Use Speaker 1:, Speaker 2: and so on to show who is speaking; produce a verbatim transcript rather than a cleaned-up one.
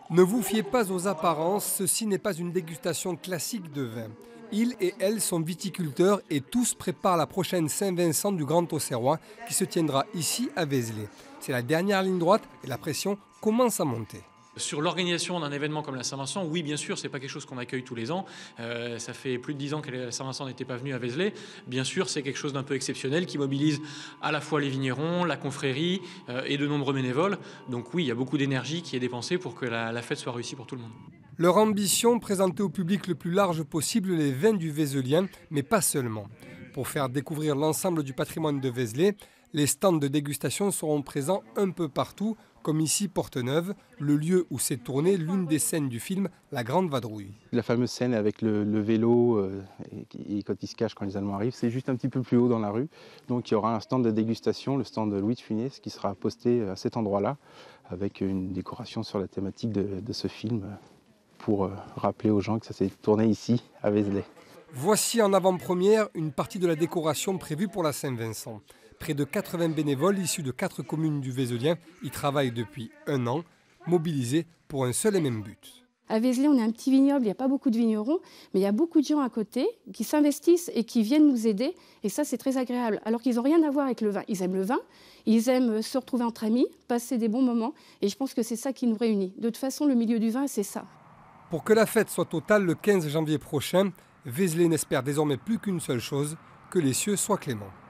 Speaker 1: Ne vous fiez pas aux apparences, ceci n'est pas une dégustation classique de vin. Ils et elles sont viticulteurs et tous préparent la prochaine Saint-Vincent du Grand Auxerrois qui se tiendra ici à Vézelay. C'est la dernière ligne droite et la pression commence à monter.
Speaker 2: Sur l'organisation d'un événement comme la Saint-Vincent, oui, bien sûr, ce n'est pas quelque chose qu'on accueille tous les ans. Euh, ça fait plus de dix ans que la Saint-Vincent n'était pas venue à Vézelay. Bien sûr, c'est quelque chose d'un peu exceptionnel qui mobilise à la fois les vignerons, la confrérie euh, et de nombreux bénévoles. Donc oui, il y a beaucoup d'énergie qui est dépensée pour que la, la fête soit réussie pour tout le monde.
Speaker 1: Leur ambition, présenter au public le plus large possible les vins du Vézelien, mais pas seulement. Pour faire découvrir l'ensemble du patrimoine de Vézelay, les stands de dégustation seront présents un peu partout, comme ici Porte-Neuve, le lieu où s'est tournée l'une des scènes du film La Grande Vadrouille.
Speaker 3: La fameuse scène avec le, le vélo euh, et, et quand il se cache quand les Allemands arrivent, c'est juste un petit peu plus haut dans la rue. Donc il y aura un stand de dégustation, le stand de Louis de Funès, qui sera posté à cet endroit-là, avec une décoration sur la thématique de, de ce film, pour euh, rappeler aux gens que ça s'est tourné ici, à Vézelay.
Speaker 1: Voici en avant-première une partie de la décoration prévue pour la Saint-Vincent. Près de quatre-vingts bénévoles issus de quatre communes du Vézelien y travaillent depuis un an, mobilisés pour un seul et même but.
Speaker 4: À Vézelay, on est un petit vignoble, il n'y a pas beaucoup de vignerons, mais il y a beaucoup de gens à côté qui s'investissent et qui viennent nous aider. Et ça, c'est très agréable. Alors qu'ils n'ont rien à voir avec le vin. Ils aiment le vin, ils aiment se retrouver entre amis, passer des bons moments. Et je pense que c'est ça qui nous réunit. De toute façon, le milieu du vin, c'est ça.
Speaker 1: Pour que la fête soit totale le quinze janvier prochain, Vézelay n'espère désormais plus qu'une seule chose, que les cieux soient cléments.